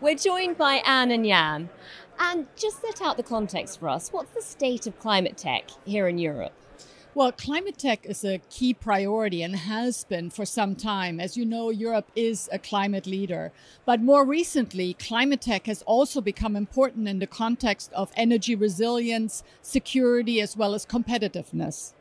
We're joined by Anne and Jan. And just set out the context for us. What's the state of climate tech here in Europe? Well, climate tech is a key priority and has been for some time. As you know, Europe is a climate leader. But more recently, climate tech has also become important in the context of energy resilience, security, as well as competitiveness.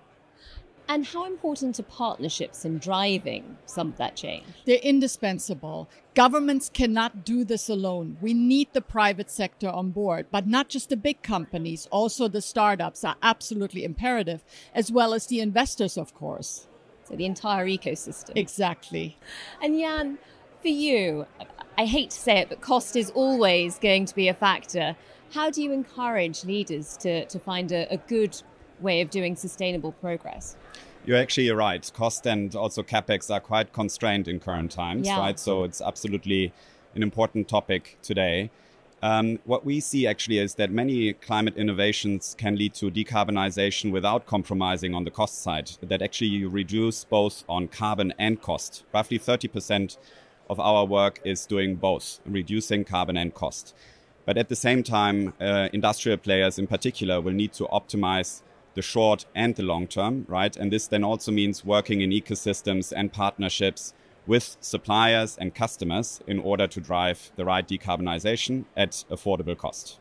And how important are partnerships in driving some of that change? They're indispensable. Governments cannot do this alone. We need the private sector on board, but not just the big companies. Also, the startups are absolutely imperative, as well as the investors, of course. So the entire ecosystem. Exactly. And Jan, for you, I hate to say it, but cost is always going to be a factor. How do you encourage leaders to find a good way of doing sustainable progress? You're actually right. Cost and also CapEx are quite constrained in current times, right? So it's absolutely an important topic today. What we see actually is that many climate innovations can lead to decarbonization without compromising on the cost side. That actually you reduce both on carbon and cost. Roughly 30% of our work is doing both, reducing carbon and cost. But at the same time, industrial players in particular will need to optimize the short and the long term, right? And this then also means working in ecosystems and partnerships with suppliers and customers in order to drive the right decarbonization at affordable cost.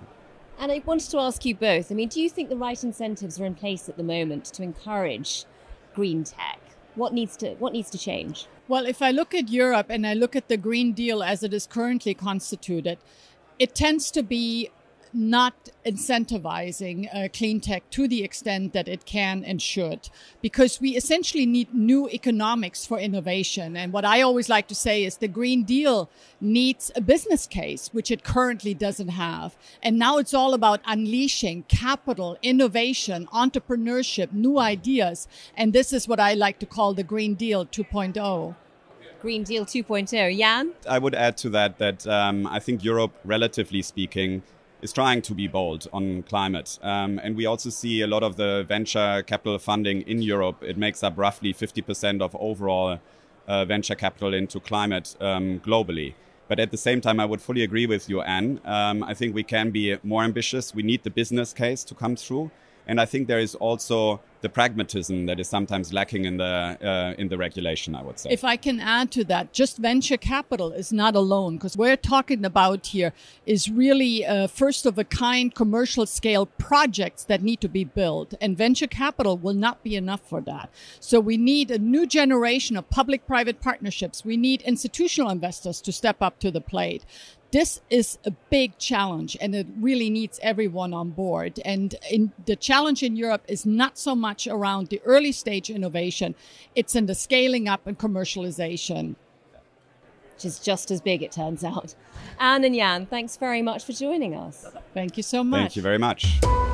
And I wanted to ask you both, do you think the right incentives are in place at the moment to encourage green tech? What needs to change? Well, if I look at Europe and I look at the Green Deal as it is currently constituted, it tends to be not incentivizing clean tech to the extent that it can and should, because we essentially need new economics for innovation. And what I always like to say is the Green Deal needs a business case, which it currently doesn't have. And now it's all about unleashing capital, innovation, entrepreneurship, new ideas. And this is what I like to call the Green Deal 2.0. Green Deal 2.0. Jan? I would add to that I think Europe, relatively speaking, is trying to be bold on climate. And we also see a lot of the venture capital funding in Europe. It makes up roughly 50% of overall venture capital into climate globally. But at the same time, I would fully agree with you, Anne. I think we can be more ambitious. We need the business case to come through. And I think there is also the pragmatism that is sometimes lacking in the regulation, I would say. If I can add to that, just venture capital is not alone, because we're talking about here is really first of a kind commercial scale projects that need to be built. And venture capital will not be enough for that. So we need a new generation of public-private partnerships. We need institutional investors to step up to the plate. This is a big challenge, and it really needs everyone on board. And the challenge in Europe is not so much around the early stage innovation. It's in the scaling up and commercialization. Which is just as big, it turns out. Anne and Jan, thanks very much for joining us. Thank you so much. Thank you very much.